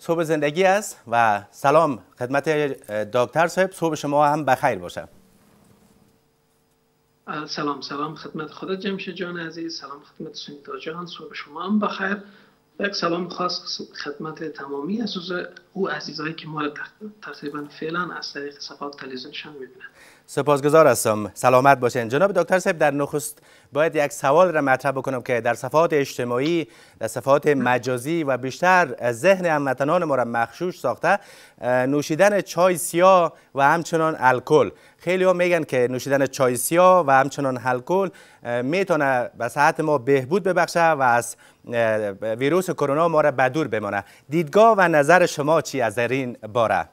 صبح زندگی است و سلام خدمت دکتر صاحب. صبح شما هم بخیر باشه. سلام خدمت خودت جمشید جان عزیز، سلام خدمت سنیتا جان، صبح شما هم بخیر. یک سلام خاص خدمت تمامی عزیزایی که ما را تقریبا فعلا از طریق صفحات تلویزیونشان میبینن. سپاسگزار هستم. سلامت باشین. جناب دکتر صاحب، در نخست باید یک سوال را مطرح بکنم که در صفحات اجتماعی، در صفحات مجازی و بیشتر ذهن هموطنان ما را مغشوش ساخته نوشیدن چای سیاه و همچنان الکل. خیلی ها میگن که نوشیدن چای سیاه و همچنان الکل میتونه به صحت ما بهبود ببخشه و از ویروس کرونا ما را بدور بمانه. دیدگاه و نظر شما چی از این باره؟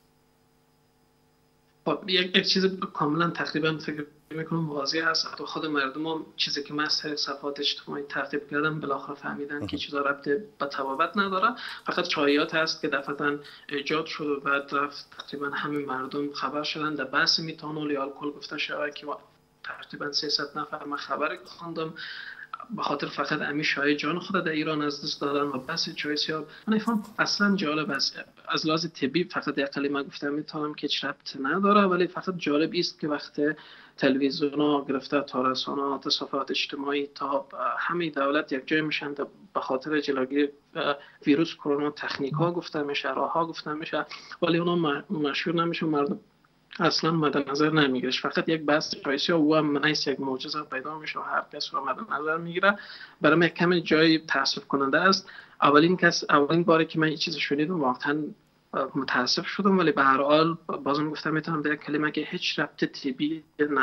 یک چیز کاملا تقریبا فکر میکنم واضح است. خود مردم هم چیزی که من از صفحات اجتماعی تعقیب کردم بالاخره فهمیدن که چیزا ربط به طبابت نداره، فقط چایات هست که دفعتا ایجاد شد و بعد رفت تقریبا همه مردم خبر شدن. در بحث میتانول یا الکل گفته شده که تقریبا 300 نفر من خبری خوندم به خاطر فقط امی شای جان خود در ایران از دست دادن و بس چای سیاه. من فهم اصلا جالب است. از لحاظ طبی فقط یک کلمه گفتم میتونم که هیچ ربط نداره، ولی فقط جالب است که وقتی تلویزیون ها گرفته تا رسانه ها تا صفحات اجتماعی تا همه دولت یک جای میشن به خاطر جلوگیری ویروس کرونا تکنیک ها گفته میشه، راه ها گفته میشه، ولی اونا مشهور نمیشه، مردم اصلا مد نظر نمیگیرش. فقط یک بحث چایسی و هم نیست، یک معجزه پیدا میشه و هر کس رو مد نظر میگیره. برای من کمی جای تاسف کننده است. اولین باری که من این چیز شنیدم واقعا متاسف شدم، ولی به هر حال بازم گفتم میتونم در یک کلمه که هیچ ربط طبی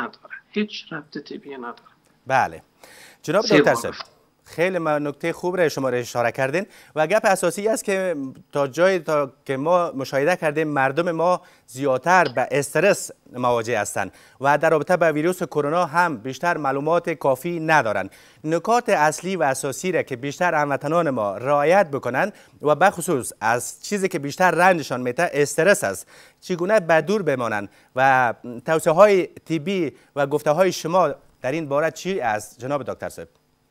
نداره. بله جناب دکتر صاحب، خیلی نکته خوب را شما اشاره کردین و گپ اساسی است که تا جایی که ما مشاهده کردیم مردم ما زیادتر به استرس مواجه هستند و در رابطه با ویروس کرونا هم بیشتر معلومات کافی ندارند. نکات اصلی و اساسی را که بیشتر هموطنان ما رعایت بکنند و به خصوص از چیزی که بیشتر رنجشان میده استرس است، چگونه بدور بمانند و توصیه های طبی و گفته های شما در این باره چی است جناب دکتر صاحب؟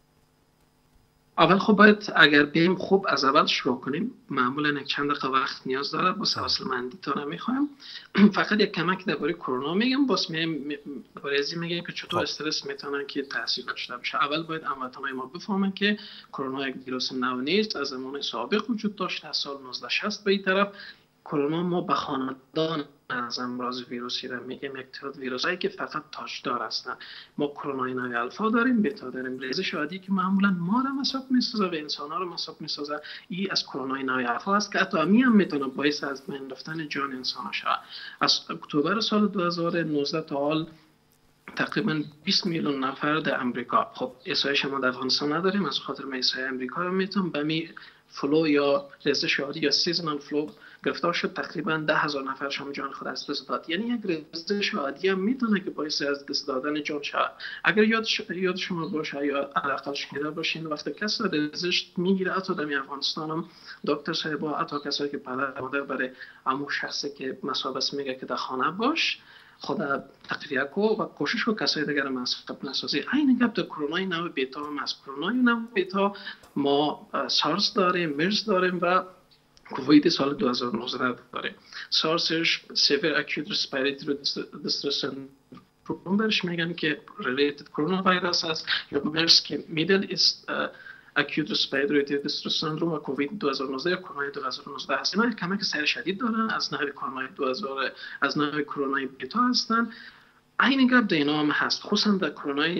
اول خب باید اگر بیم خوب از اول شروع کنیم. معمولا یک چند دقیقه وقت نیاز داره، با حوصله مندی تا نمیخوایم. فقط یک کمک درباره کرونا میگم، باز برای میگم که چطور استرس میتونه که تاثیر داشته باشه. اول باید هموطنان ما بفهمن که کرونا یک ویروس نو نیست، از زمان سابق وجود داشت. از سال 1960 به این طرف کرونا ما به خاندان از امراض ویروسی را میگیم، یک تعداد ویروسایی که فقط تاجدار هستند. ما کرونا نوع الفا داریم، بتا داریم، ریزش عادی که معمولا ما را مساب میسازه و انسان ها را مساب میسازه. این از کرونا نوع الفا است که حتی امی هم میتونه باعث از بین رفتن جان انسان شود. از اکتبر سال 2019 تا حال تقریبا 20 میلیون نفر در امریکا، خب احصایه شما در افغانستان نداریم، از خاطر احصایه امریکا رو میتونم به می فلو یا ریزش عادی یا سیزنال فلو گرفتار شد. تقریبا 10,000 نفر شما جان خود از دست داد. یعنی یک ریزش عادی هم میتونه که باعث از دست دادن جان شود. اگر یاد شما باشه یا علاقه شنیده باشین، وقتی کسی ریزش میگیره حتی در افغانستان هم دکتر صاحب حتی کسایی که پدر مادر برای عمو شخصی که مسابقه میگه که در خانه باش، خدا تقویه کو و کوشش کو کسای دیگر مسخب نسازی. این گپ در کرونا نوع بیتا هم از کرونا نوع بیتا ما سارس داریم، مرز داریم و کووید سال 2019 داریم. سارسش سیویر اکیوت ریسپیراتوری دیسترس سندروم برش میگن که ریلیتد کرونا ویروس است، یا مرز که میدل است اکیوت ریسپیراتوری دیسترس سندروم و کووید 2019 یا کرونا 2019 هست. اینا کمک سر شدید دارن، از نوع کرونا از نوع کرونا بیتا هستن. این گپ در اینا هم هست، خصوصا در کرونا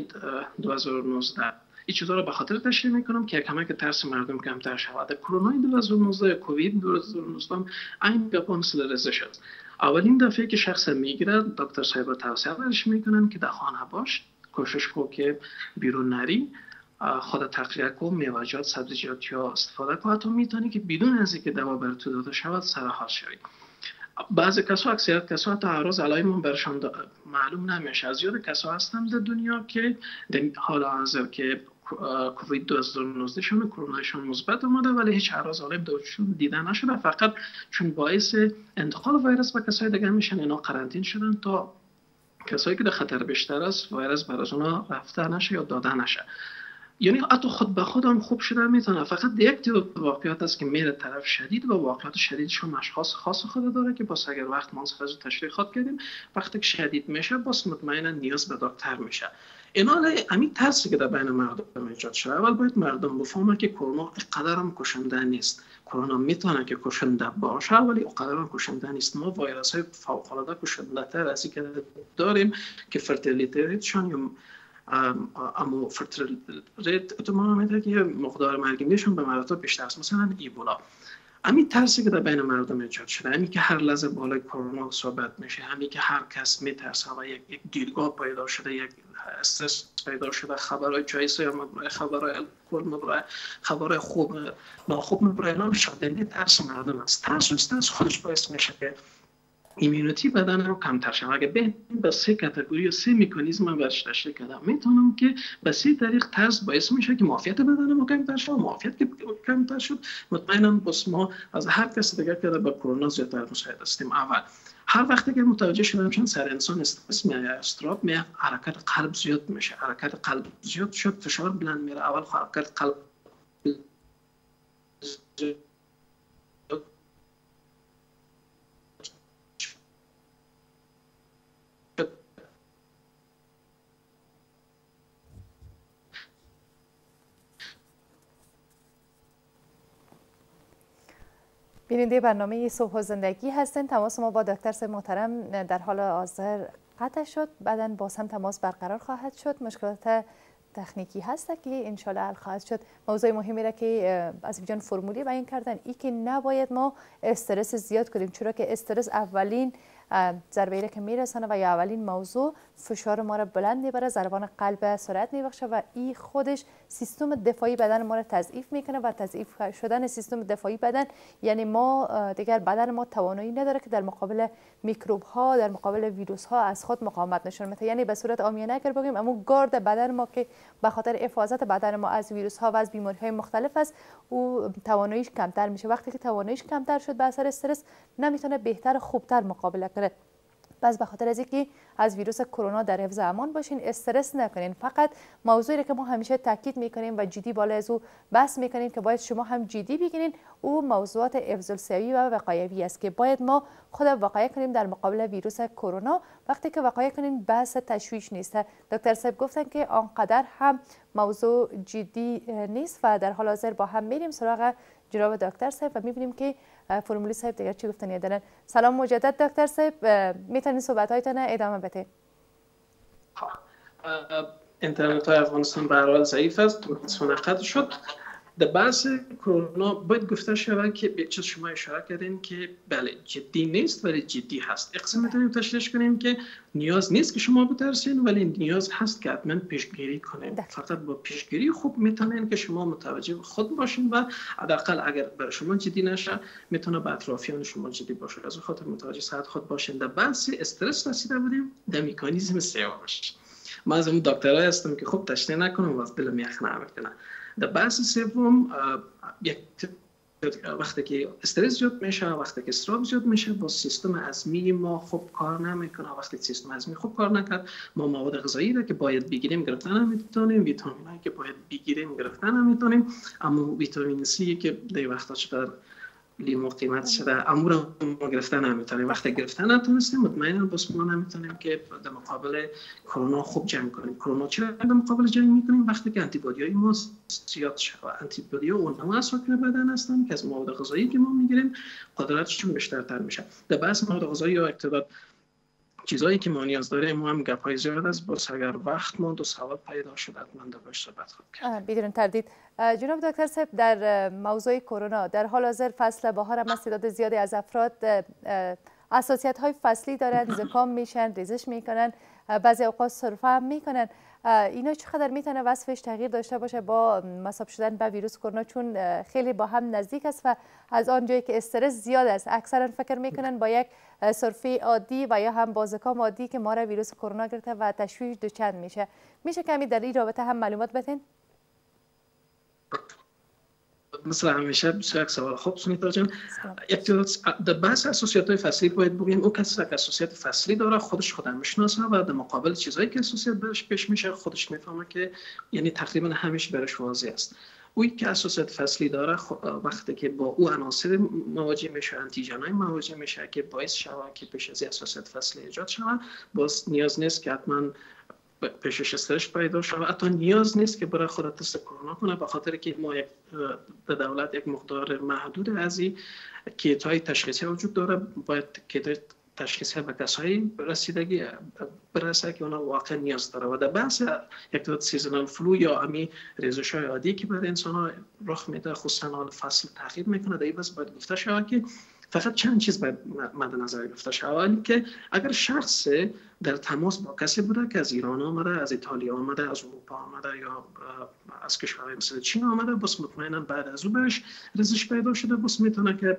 2019. این چیزا رو به خاطر تشریح میکنم که کمک ترس مردم کمتر شود. در کرونا 2019 کووید 2019 این گپ مثل رزش است. اولین دفعه که شخص میگیره دکتر صاحب توصیه برش میکنن که در خانه باش، کوشش کو که بیرون نری، خود تقویه کو، میوه‌جات، سبزیجات یا استفاده کو. حتی میتونی که بدون از اینکه دوا بر تو داده شود سرحال شوی. بعضی کسا، اکثریت کسا تا اعراض علائم برشان معلوم نمیشه. از یاد کسا هستن در دنیا که در حال حاضر که کووید 2019 شون کرونایشون مثبت اومده ولی هیچ اعراض علائم درشون دیده نشده، فقط چون باعث انتقال ویروس به کسای دیگه میشن اینا قرنطین شدن تا کسایی که در خطر بیشتر است ویروس بر از اونا رفته نشه یا داده نشه. یعنی حتی خود به خود هم خوب شده میتونه. فقط یک تیپ واقعیت است که میره طرف شدید و واقعیت شدیدش هم اشخاص خاص خود داره که باز اگر وقت ما از تشریحات کردیم وقتی که شدید میشه باز مطمئنا نیاز به دکتر میشه. اینا همین ترسی که در بین مردم ایجاد شده. اول باید مردم بفهمن که کرونا اینقدر هم کشنده نیست. کرونا میتونه که کشنده باشه ولی اونقدر هم کشنده نیست. ما ویروس های فوق العاده کشنده تر از اینکه داریم که فرتیلیتی ریتشون یا اما فرتیلیتی ریت احتمال میده که مقدار مرگیمیشون به مراتب بیشتر است. مثلا ایبولا. همین ترسی که در بین مردم ایجاد شده، همین که هر لحظه بالای کرونا صحبت میشه، همین که هر کس میترسه و یک دیدگاه پیدا شده، یک استرس پیدا شده، خبرهای جایزه مبرای، خبرهای الکل مبرای، خبرهای خوب ناخوب مبرای، اینا شدنی ترس مردم است. ترس خودش باعث میشه که ایمونیتی بدن رو کمتر شد. اگه به 3 کاتگوری و 3 مکانیزم هم برش تشریح کردم، میتونم که به 3 طریق ترس باعث میشه که معافیت بدن ما کمتر شد. معافیت که کمتر شد مطمئنا بس ما از هر کس دیگه که به کرونا زیادتر مساعد هستیم. اول هر وقتی که متوجه شدم چون سر انسان استرس میاد، استراب میاد، حرکت قلب زیاد میشه. حرکت قلب زیاد شد فشار بلند میره. اول حرکت قلب بیننده برنامه صبح و زندگی هستین. تماس ما با دکتر صاحب محترم در حال حاضر قطع شد. بعداً باز هم تماس برقرار خواهد شد. مشکلات تکنیکی هست که انشالله حل خواهد شد. موضوع مهمی را که از جان فرمولی بیان کردن ای که نباید ما استرس زیاد کنیم، چرا که استرس اولین ضربه‌ای را که میرسانه و یا اولین موضوع فشار ما را بلند میبره، ضربان قلب سرعت میبخشه و این خودش سیستم دفاعی بدن ما را تضعیف میکنه و تضعیف شدن سیستم دفاعی بدن یعنی ما دیگر بدن ما توانایی نداره که در مقابل میکروب ها، در مقابل ویروس ها از خود مقاومت نشون بده. یعنی به صورت عامیانه اگر بگیم اما گارد بدن ما که به خاطر حفاظت بدن ما از ویروس ها و از بیماری های مختلف است او تواناییش کمتر میشه. وقتی که تواناییش کمتر شد به اثر استرس نمیتونه بهتر خوبتر مقابله کنه. بس به خاطر از اینکه از ویروس کرونا در حفظ امان باشین، استرس نکنین. فقط موضوعی که ما همیشه تاکید میکنیم و جدی بالا از او بحث میکنیم که باید شما هم جدی بگیرین، او موضوعات افضل‌سوی و وقایوی است که باید ما خود وقایع کنیم در مقابل ویروس کرونا. وقتی که وقایع کنین بحث تشویش نیست. دکتر صاحب گفتن که آنقدر هم موضوع جدی نیست و در حال حاضر با هم میریم سراغ جناب دکتر صاحب و میبینیم که فرمولی صاحب دیگر چی گفتنی دارن. سلام مجدد دکتر صاحب، میتونید صحبت هایتان ادامه بدید؟ اینترنت های افغانستان به هر حال ضعیف است، قطع شد. در بحث کرونا باید گفته شود که به چیز شما اشاره کردین که بله جدی نیست ولی جدی هست. اقسام میتونیم تشریح کنیم که نیاز نیست که شما بترسین ولی نیاز هست که حتما پیشگیری کنیم. فقط با پیشگیری خوب میتونین که شما متوجه خود باشین و حداقل اگر برای شما جدی نشه میتونه به اطرافیان شما جدی باشه. از خاطر متوجه صحت خود باشین. در بحث استرس رسیده بودیم در مکانیزم سومش. ما از اون دکترای هستم که خوب تشریح نکنم و از دلم یخ نمیکنه. در بحث سوم وقتی که استرس زیاد میشه، وقتی که استراب زیاد میشه با سیستم هضمی ما خوب کار نمیکنه. وقتی سیستم هضمی خوب کار نکرد ما مواد غذایی را که باید بگیریم گرفتن نمیتونیم، ویتامینایی که باید بگیریم گرفتن نمیتونیم. اما ویتامین سی که در وقتا چقدر لیمو قیمت شده امور ما گرفتن نمیتونیم. وقتی گرفتن نتونستیم مطمئنا بس ما نمیتونیم که در مقابل کرونا خوب جنگ کنیم. کرونا چرا در مقابل جنگ میکنیم؟ وقتی که آنتیبادی‌های ما زیاد شد و آنتیبادی‌ها اونها ساکن بدن هستن که از مواد غذایی که ما میگیریم قدرتشون بیشتر میشه. در بحث مواد غذایی یا ارتباط چیزایی که ما نیاز داریم ما هم گپ‌های زیاد است. بس اگر وقت ماند و سوال پیدا شد من باش صحبت کنم. بدون تردید جناب دکتر صاحب در موضوع کرونا در حال حاضر فصل بهار هم تعداد زیادی از افراد حساسیت‌های فصلی دارن، زکام میشن، ریزش میکنن، بعضی اوقات سرفه هم میکنن. اینا چقدر میتونه وصفش تغییر داشته باشه با مصاب شدن به ویروس کرونا چون خیلی با هم نزدیک است و از آنجایی که استرس زیاد است اکثرا فکر میکنن با یک سرفه عادی و یا هم با زکام عادی که ما را ویروس کرونا گرفته و تشویش دوچند میشه کمی در این رابطه هم معلومات بدین؟ مثل همیشه بسیار سوال خوب سونیتا جان. یک در بحث اساسیات فصلی باید بگیم اون کسی که اساسیات فصلی داره خودش میشناسه و در مقابل چیزایی که اساسیات برش پیش میشه خودش میفهمه که یعنی تقریبا همیشه برش واضح است. اوی که اساسیات فصلی داره وقتی که با او عناصر مواجه میشه، آنتیژن‌های مواجه میشه که باعث شود که پیش از اساسیات فصلی ایجاد شود، باز نیاز نیست که حتما پیشش استرس پیدا شود، حتی نیاز نیست که برای خود تست کرونا کنه، به خاطر که ما در دولت یک مقدار محدود از این کیت‌های تشخیصی وجود داره. باید کیت‌های تشخیصی به کسایی رسیدگی برسه که اونا واقعا نیاز داره. و در بحث یک دو سیزنال فلو یا امی ریزش‌های عادی که برای انسان‌ها رخ میده، خصوصا حال فصل تغییر میکنه، در این بس باید گفته شود که فقط چند چیز باید مد نظر گرفته شود. که اگر شخص در تماس با کسی بوده که از ایران آمده، از ایتالیا آمده، از اروپا آمده یا از کشورهای مثل چین آمده، بس مطمئنا بعد از او بهش ریزش پیدا شده، بس میتونه که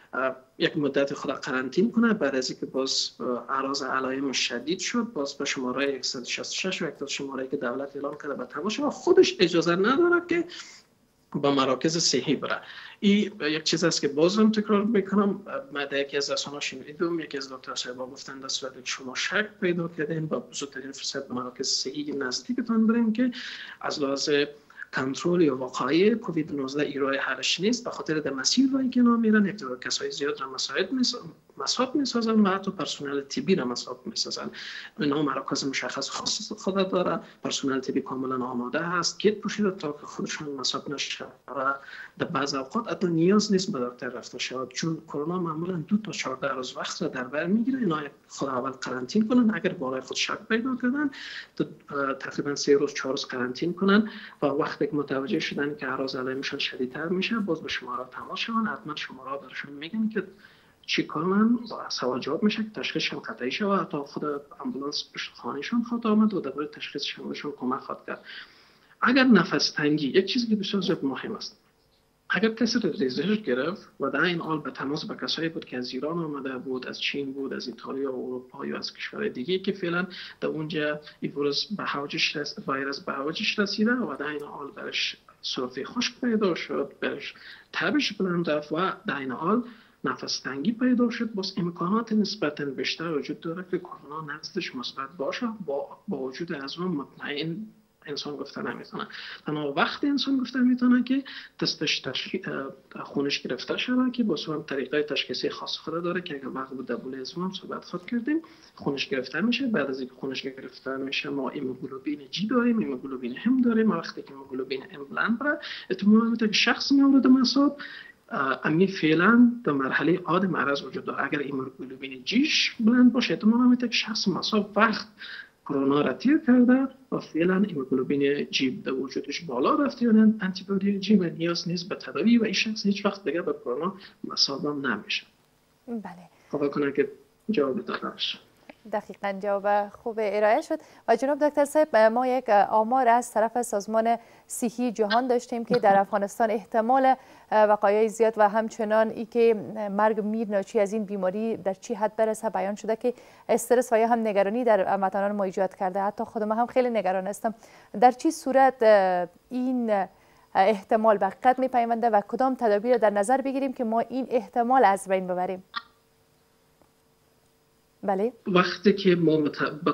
یک مدت خود قرنطین کنه. بعد از اینکه باز اعراض علائم شدید شد، باز به شماره 166 و یک شماره که دولت اعلام کرده به تماس شد، خودش اجازه نداره که با مراکز صحی بره. این یک چیز است که بازم تکرار میکنم، من در یکی از رسانه‌ها شنیدم، یکی از دکتر صاحبا گفتن در صورتی که شما شک پیدا کردین با زودترین فرصت به مراکز صحی نزدیکتان برین که از لحاظ کنترل یا وقایع کووید 19 ایرای حلش نیست، به خاطر در مسیر رایی که نامیرن یک دو کسای زیاد را مصاب میسازن و حتی پرسنل طبی را مصاب میسازن. اینا مراکز مشخص خاص خود داره، پرسنل طبی کاملا آماده هست، کیت پوشیده تا که خودشون مصاب نشه و در بعض اوقات حتی نیاز نیست به دکتر رفته شود، چون کرونا معمولا 2 تا 14 روز وقت را در بر میگیره. اینا خود اول قرنطین کنن، اگر بالای خود شک پیدا کردن تقریبا 3 روز 4 روز قرنطین کنن و وقتی که متوجه شدن که اعراض علائمشون شدیدتر میشه، باز به شما تماس شون، حتما شما را برشون میگن که چی کنن. با سوال جواب میشه که تشخیصشون قطعی شود، حتی خود امبولانس پشت خانهشون خواهد آمد و درباره تشخیصشون بهشون کمک خواهد کرد. اگر نفس تنگی، یک چیزی که بسیار مهم است، اگر کسی ریزش گرفت و در این حال به تماس با کسایی بود که از ایران آمده بود، از چین بود، از ایتالیا و اروپا یا از کشورهای دیگه که فعلا در اونجا این ویروس به اوجش رسیده و در این حال برش سرفه خشک پیدا شد، برش تبش بلند رفت و در این حال نفس تنگی پیدا شد، باز امکانات نسبتا بیشتر وجود داره که کرونا نزدش مثبت باشه. با وجود از اون مطمئن انسان گفته نمیتونه. تنها وقتی انسان گفته میتونه که تستش خونش گرفته شده که با هم طریقای تشخیصی خاص خود داره که اگر وقت بود دبول ازمو هم صحبت خود کردیم، خونش گرفته میشه. بعد از اینکه خونش گرفته میشه ما ایموگلوبین جی داریم، ایموگلوبین هم داریم. وقتی که ایموگلوبین هم بلند بره، احتمال میده که شخص مورد مصاب امی فعلا در مرحله عاد مرض وجود داره. اگر ایموگلوبین جیش بلند باشه، احتمال میده که شخص مصاب وقت کرونا را تیر کرده و فعلا ایموگلوبین جی در وجودش بالا رفته یا آنتیبادی جی و نیاز نیست به تداوی و این شخص هیچ وقت دیگه به کرونا مصاب نمیشه. بله. خب کنه که جواب داده باشه. دقیقاً جواب خوب ارائه شد. و جناب دکتر صاحب، ما یک آمار از طرف سازمان صحی جهان داشتیم که در افغانستان احتمال وقایع زیاد و همچنان ای که مرگ میر ناچی از این بیماری در چی حد برسه بیان شده که استرس و یا هم نگرانی در هموطنان ما ایجاد کرده. حتی خود من هم خیلی نگران هستم. در چی صورت این احتمال به حقیقت میپیونده و کدام تدابیر در نظر بگیریم که ما این احتمال از بین ببریم؟ بله. وقتی که ما به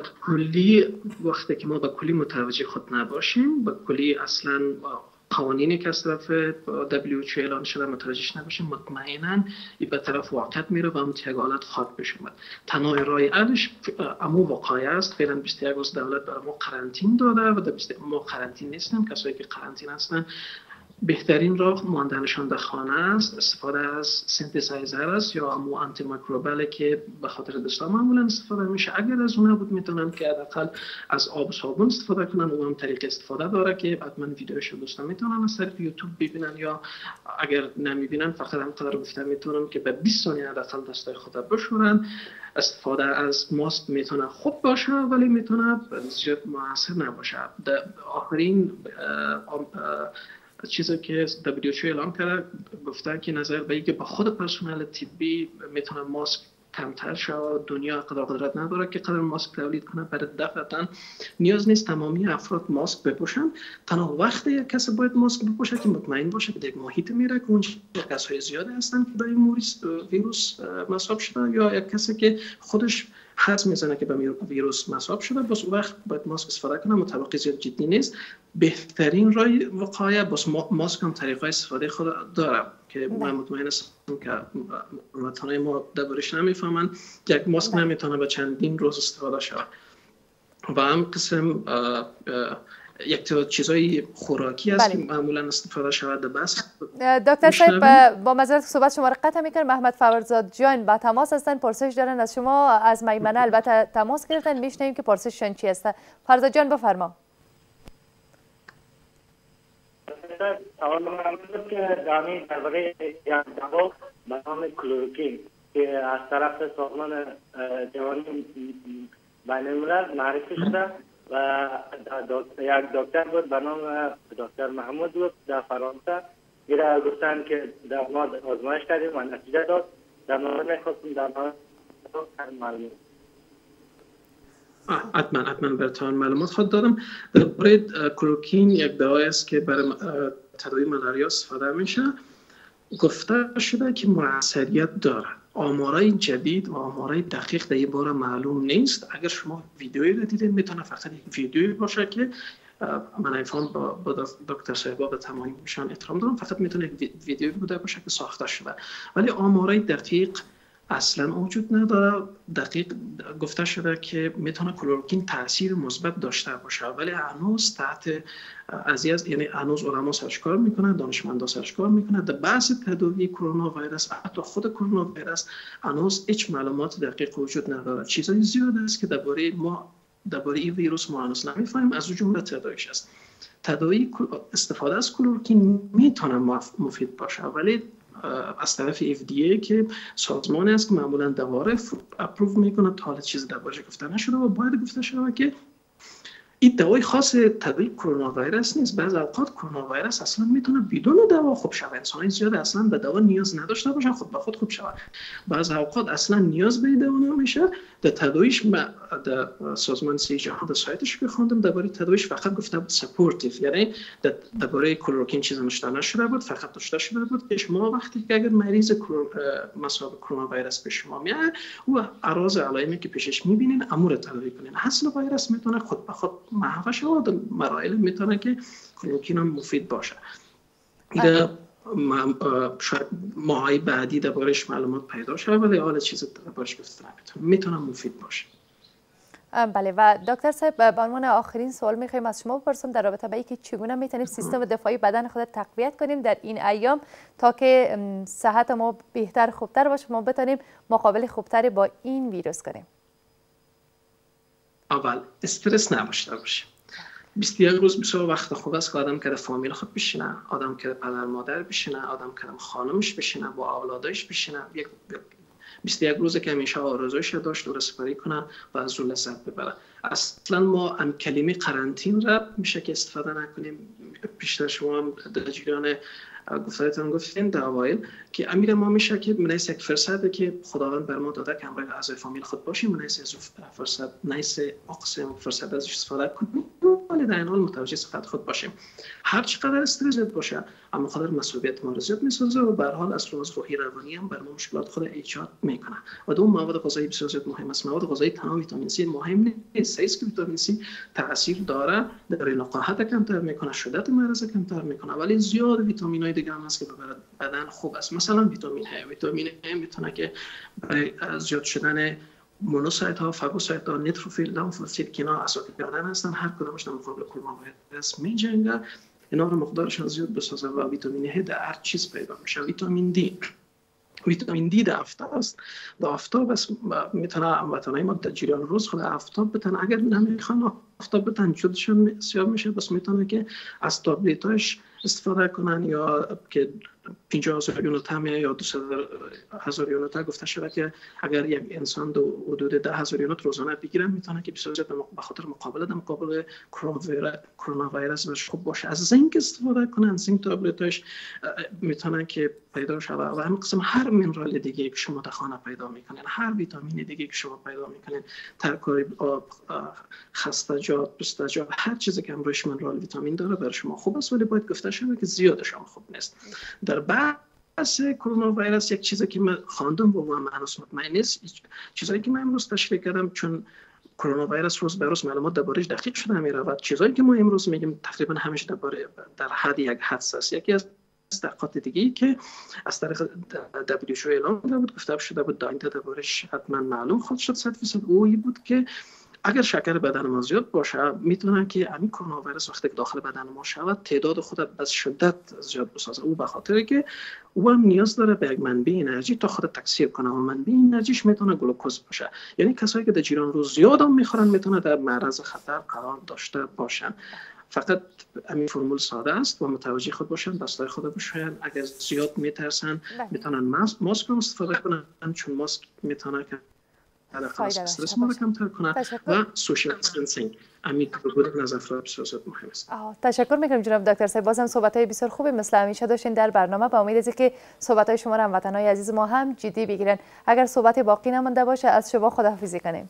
کلی متوجه خود نباشیم، به کلی اصلا قوانینی که از طرف WHO اعلان شده متوجه نباشیم، مطمئنا این به طرف واقعیت میره و همون حالت خواهد پیش اومد. تنها راه حلش امو واقعی است. فعلا 21 روز دولت برای ما قرنطین داده و ما قرنطین نیستیم. کسایی که قرنطین هستن بهترین راه ماندنشان در خانه است، استفاده از سینتزایزر است یا امو آنتی میکروبل که به خاطر دستا معمولا استفاده میشه. اگر از اون نبود میتونن که حداقل از آب و صابون استفاده کنن. اون هم طریق استفاده داره که بعد من ویدیوش دوستان میتونن از طریق یوتیوب ببینن یا اگر نمیبینن فقط همینطور گفتم میتونن که به 20 ثانیه حداقل دستای خود بشورن. استفاده از ماسک میتونه خوب باشه ولی میتونه زیاد موثر نباشه. آخرین چیزی که WHO اعلام کرده گفته که نظر به اینکه با خود پرسنل طبی میتونه ماسک کمتر شود. دنیا قدرت نداره که قدر ماسک تولید کنه. برای دفعتا نیاز نیست تمامی افراد ماسک بپوشن. تنها وقتی یک کس باید ماسک بپوشه که مطمئن باشه که در محیط میره که اونجا کسای زیاده هستن که به این ویروس مصاب شده، یا یک کسی که خودش حدس میزنه که به ویروس مصاب شده، بس اون وقت باید ماسک استفاده کنه. مطابق زیاد جدی نیست. بهترین راه وقایه بس ماسک هم طریقه استفاده خود داره که من مطمئن هستم که وطنای ما دربارش نمیفهمن. یک ماسک نمیتونه به چندین روز استفاده شود. و هم قسم یک چیزای خوراکی است که معمولا استفاده شود. بس دکتر صاحب با معذرت صحبت شما را قطع میکنم. محمد فرزاد جان با تماس هستن، پرسش دارن از شما. از میمنه البته تماس گرفتن، میشنویم که پرسششون چی است. فرزاد جان بفرما. سوال من که درباره یک دوا به نام کلوروکین که از طرف سازمان جهانی بین الملل معرفی شده و یک دکتر بود به نام دکتر محمود بود در فرانسه. ایره گفتن که در ما آزمایش کردیم و نتیجه داد. در مورد میخواستیم در مورد معلومات حتما براتون معلومات خود دادم. درباره کلوروکین یک دوایی است که برای تداوی ملاریا استفاده میشه. گفته شده که موثریت داره. آمارای جدید و آمارای دقیق در این باره معلوم نیست. اگر شما ویدیویی رو دیدین میتونه فقط یک ویدیویی باشه که من ایفان با دکتر صاحبا به تمامیشان احترام دارم، فقط میتونه یک ویدیویی بوده باشه که ساخته شده، ولی آمارای دقیق اصلا وجود نداره. دقیق گفته شده که میتونه کلوروکین تاثیر مثبت داشته باشه، ولی هنوز تحت یعنی هنوز علما سرش کار میکنن، دانشمندا سرش کار میکنن. در بحث تداوی کرونا ویروس، حتی خود کرونا ویروس هنوز هیچ معلومات دقیق وجود نداره. چیزای زیاد است که درباره این ویروس ما هنوز نمیفهمیم، از جمله تداویش است. تداوی استفاده از کلوروکین میتونه مفید باشه، ولی از طرف FDA که سازمان است که معمولا دواره اپروو میکنه، تا حالا چیز دربارش گفته نشده و باید گفته شده که این دوای خاص تداوی کرونا ویروس نیست. بعضی اوقات کرونا ویروس اصلا میتونه بدون دوا خوب شود. انسان زیاد اصلا به دوا نیاز نداشته باشن، خود به خود خوب شود. بعضی اوقات اصلا نیاز به دوا نمیشه. در تداویش در سازمان صحت جهانی در سایتش که خوندم درباره تداویش فقط گفته بود سپورتیو، یعنی درباره کلوروکین چیزی نوشته نشده بود، فقط گفته شده بود که شما وقتی که اگر مریض مصاب کرونا ویروس به شما میاد و اعراض علائمی که پیشش میبینین امور تداوی کنین. اصل ویروس میتونه خود به خود محو شود. مراحل میتونه که کلوروکین هم مفید باشه. شاید ماهای بعدی دربارش معلومات پیدا شود، ولی حالا چیز دربارش گفته نمیتونم. میتونه مفید باشه. بله. و دکتر صاحب به عنوان آخرین سوال میخوایم از شما بپرسم در رابطه با اینکه چگونه میتونیم سیستم دفاعی بدن خود تقویت کنیم در این ایام تا که صحت ما بهتر خوبتر باشه، ما بتونیم مقابله خوبتری با این ویروس کنیم. اول استرس نباشته باشه. 21 روز بسیار وقت خوب است که آدم که فامیل خود بشینه، آدم که پدر مادر بشینه، آدم که خانمش بشینه، با اولادش بشینه. 21 روزه که همیشه آرزویش داشت و سپری کنه و از اون لذت ببره. اصلا ما هم کلمه قرنطین را میشه که استفاده نکنیم. پیشتر شما هم در جریان گفتارتان گفتین در اوایل که امیر ما میشه که منیس یک فرصته که خداوند بر ما داده که همراه اعضای فامیل خود باشیم، منیس از فرصت نیست اقسام فرصت ازش استفاده کنیم، ولی در این حال متوجه صحت خود باشیم. هر چقدر استرس باشه اما خاطر مسئولیت ما رو زیاد میسازه و به هر حال از لحاظ روحی روانی هم بر ما مشکلات خود ایجاد میکنه. و دو مواد غذایی بسیار زیاد مهم است. مواد غذایی تنها ویتامین سی مهم نیست، که ویتامین سی تاثیر داره در لقاحت کمتر میکنه، شدت مرض کمتر میکنه، ولی زیاد ویتامینای دیگه هم هست که برای بدن خوب است. مثلا ویتامین ا میتونه که برای زیاد شدن مونوسایت ها، فاگوسایت ها، نیتروفیل، لامفوسیل که اینا اساسی بدن هستن، هر کدومش در مقابل کرونا ویروس میجنگه. اینا رو مقدارشان زیاد بسازه و ویتامین ه در هر چیز پیدا میشه. ویتامین دی در آفتاب است. در آفتاب است میتونه هموطنای ما در جریان روز خود آفتاب بتن، اگر نمیخوان آفتاب بتن جلدشون سیاه میشه، بس میتونه که از تابلتاش استفاده کنن یا که 50,000 یونت هم یا 200,000 یونت گفته شده که اگر یک انسان دو حدود 10,000 یونت روزانه بگیره میتونه که بسیار به خاطر مقابله کرونا ویروس خوب باشه. از زنک استفاده کنن. زنک تابلتاش میتونه که پیدا شود و همین قسم هر منرال دیگه که شما در خانه پیدا میکنین، هر ویتامین دیگه که شما پیدا میکنین، ترکاری، آب، خستجات، بستجات، هر چیزی که همراهش منرال ویتامین داره برای شما خوب است، ولی باید گفته شود که زیادش هم خوب نیست. در بحث کرونا ویروس یک چیزی که من خواندم و من هنوز مطمئن نیست، چیزایی که من امروز تشریح کردم، چون کرونا ویروس روز به روز معلومات دربارش دقیق شده میرود، چیزایی که ما امروز میگیم تقریبا همش در حد یک حدس است. یکی از تحقیقات دیگه که از طریق WHO اعلام شده بود، گفته شده بود آینده دربارش حتما معلوم خواهد شد 100%، اویی بود که اگر شکر بدن ما زیاد باشه میتونه که همین کرونا ویروس وقتی که داخل بدن ما شود تعداد خود به شدت زیاد بسازه. او به خاطر که او هم نیاز داره به یک منبع انرژی تا خود تکثیر کنه و منبع انرژیش میتونه گلوکوز باشه. یعنی کسایی که در جیران روز زیاد هم میخورن میتونه در معرض خطر قرار داشته باشن. فقط همین فرمول ساده است و متوجه خود باشن، دستای خود باشن. اگر زیاد میترسن میتونن ماسک استفاده کنن، چون ماسک میتونه که استرس ما رو کمتر کنه و سوشال دیستنسینگ. امید بود نظر افراد بسیار مهم است. تشکر میکنم جناب دکتر صاحب، بازم صحبت‌های بسیار خوبی مثل همیشه داشتین در برنامه. با امید است که صحبت‌های شما را هموطنان عزیز ما هم جدی بگیرن. اگر صحبت باقی نمونده باشه از شما خداحافظی کنیم.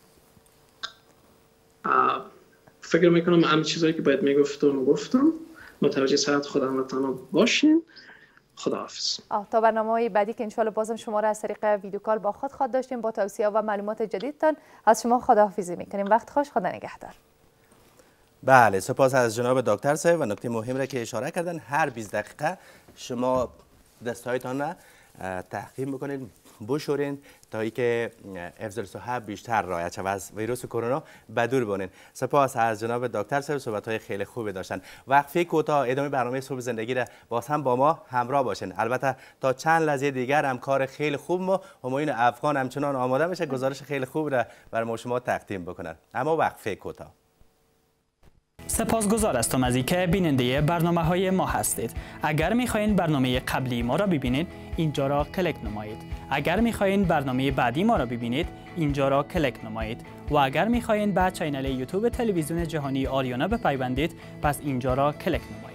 فکر میکنم همه چیزایی که باید میگفتم گفتم. متوجه صحت خود هموطنان باشین. خداحافظ. تا برنامه‌های بعدی که انشالله بازم شما را از طریق ویدیو کال با خود داشتیم با توصیه و معلومات جدیدتان از شما خداحافظی میکنیم. وقت خوش، خدا نگهدار. بله، سپاس از جناب دکتر صاحب و نکته مهم را که اشاره کردن. هر 20 دقیقه شما دستایتان را تحقیم بکنید، بشورین تا اینکه افزار صحت بیشتر رعایت شود، از ویروس کرونا بدور بونین. سپاس از جناب دکتر صاحب، صحبت‌های خیلی خوبی داشتن. وقفه کوتاه، ادامه برنامه صبح زندگی را باز هم با ما همراه باشین. البته تا چند لحظه دیگر هم کار خیلی خوب ما همایون افغان همچنان آماده بشه گزارش خیلی خوب را برای ما شما تقدیم بکنن. اما وقفه کوتاه. سپاسگزار هستم از اینکه بیننده برنامه‌های ما هستید. اگر می‌خواین برنامه قبلی ما را ببینید، اینجا را کلیک نمایید. اگر می‌خواین برنامه بعدی ما را ببینید، اینجا را کلیک نمایید. و اگر می‌خواین به کانال یوتیوب تلویزیون جهانی آریانا بپیوندید، پس اینجا را کلیک نمایید.